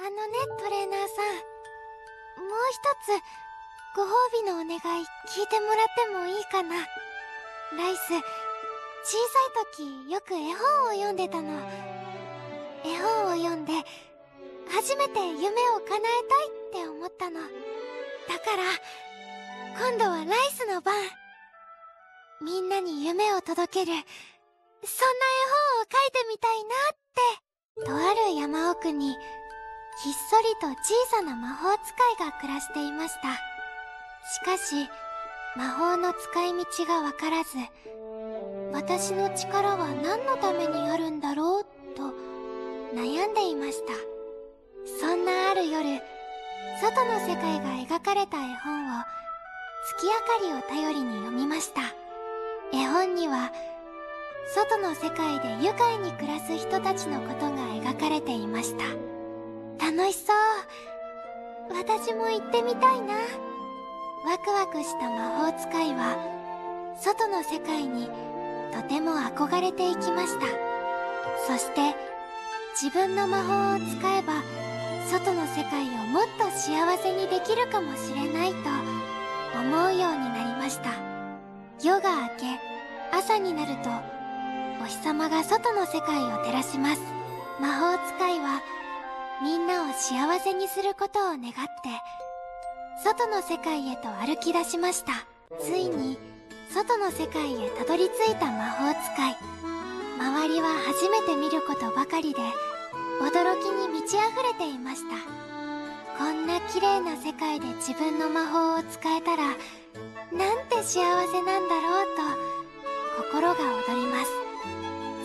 トレーナーさん、もう一つご褒美のお願い聞いてもらってもいいかな。ライス、小さい時よく絵本を読んでたの。絵本を読んで初めて夢を叶えたいって思ったの。だから今度はライスの番。みんなに夢を届ける、そんな絵本を描いてみたいなって。とある山奥にひっそりと小さな魔法使いが暮らしていました。しかし魔法の使い道がわからず、私の力は何のためにあるんだろうと悩んでいました。そんなある夜、外の世界が描かれた絵本を月明かりを頼りに読みました。絵本には外の世界で愉快に暮らす人たちのことが描かれていました。楽しそう。私も行ってみたいな。ワクワクした魔法使いは外の世界にとても憧れていきました。そして自分の魔法を使えば外の世界をもっと幸せにできるかもしれないと思うようになりました。夜が明け、朝になるとお日様が外の世界を照らします。魔法使いはみんなを幸せにすることを願って外の世界へと歩き出しました。ついに外の世界へたどり着いた魔法使い。周りは初めて見ることばかりで驚きに満ち溢れていました。こんな綺麗な世界で自分の魔法を使えたらなんて幸せなんだろうと心が躍ります。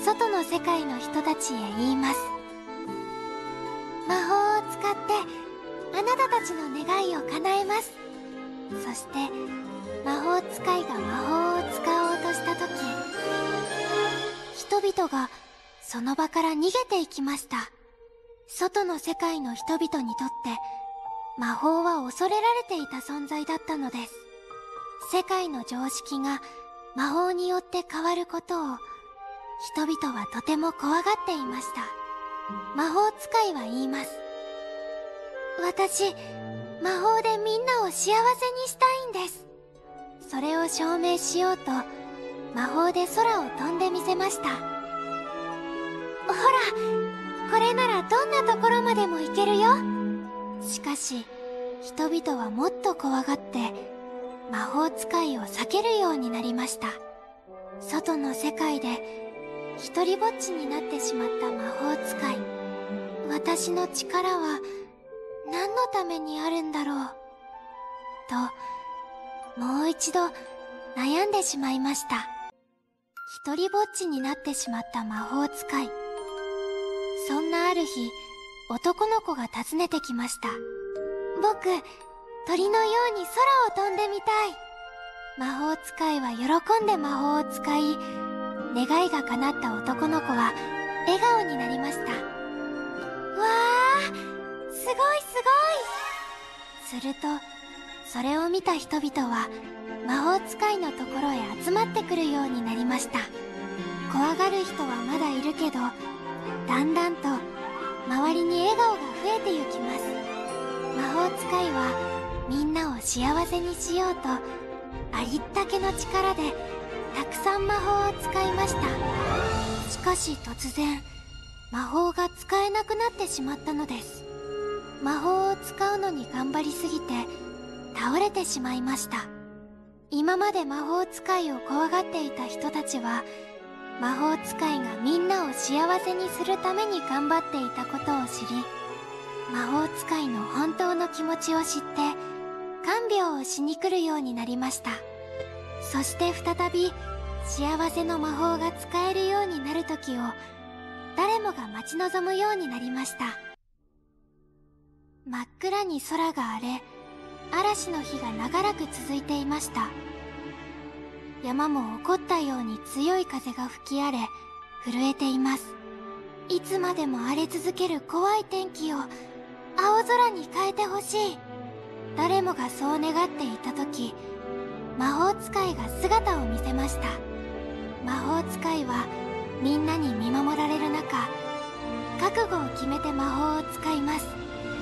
外の世界の人たちへ言います。魔法を使ってあなたたちの願いを叶えます。そして魔法使いが魔法を使おうとした時、人々がその場から逃げていきました。外の世界の人々にとって魔法は恐れられていた存在だったのです。世界の常識が魔法によって変わることを人々はとても怖がっていました。魔法使いは言います。私、魔法でみんなを幸せにしたいんです。それを証明しようと魔法で空を飛んでみせました。ほら、これならどんなところまでも行けるよ。しかし人々はもっと怖がって魔法使いを避けるようになりました。外の世界で一りぼっちになってしまった魔法使い。私の力は何のためにあるんだろうともう一度悩んでしまいました。一りぼっちになってしまった魔法使い。そんなある日、男の子が訪ねてきました。僕、鳥のように空を飛んでみたい。魔法使いは喜んで魔法を使い、願いが叶った男の子は笑顔になりました。わー、すごいすごい。するとそれを見た人々は魔法使いのところへ集まってくるようになりました。怖がる人はまだいるけど、だんだんと周りに笑顔が増えてゆきます。魔法使いはみんなを幸せにしようとありったけの力でたくさん魔法を使いました。しかし突然魔法が使えなくなってしまったのです。魔法を使うのに頑張りすぎて倒れてしまいました。今まで魔法使いを怖がっていた人たちは魔法使いがみんなを幸せにするために頑張っていたことを知り、魔法使いの本当の気持ちを知って看病をしに来るようになりました。そして再び幸せの魔法が使えるようになる時を誰もが待ち望むようになりました。真っ暗に空が荒れ、嵐の日が長らく続いていました。山も怒ったように強い風が吹き荒れ震えています。いつまでも荒れ続ける怖い天気を青空に変えてほしい。誰もがそう願っていた時、魔法使いが姿を見せました。魔法使いはみんなに見守られる中、覚悟を決めて魔法を使います。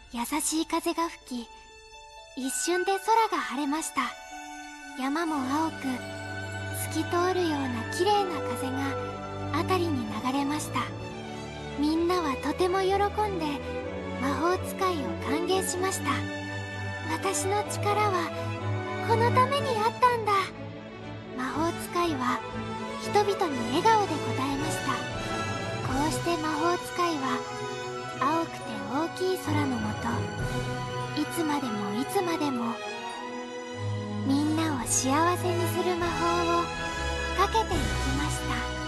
優しい風が吹き、一瞬で空が晴れました。山も青く透き通るような綺麗な風が辺りに流れました。みんなはとても喜んで魔法使いを歓迎しました。私の力はこのためにあったんだ。魔法使いは人々に笑顔で答えました。こうして魔法使いは青くて大きい空のもと、いつまでもいつまでもみんなを幸せにする魔法をかけていきました。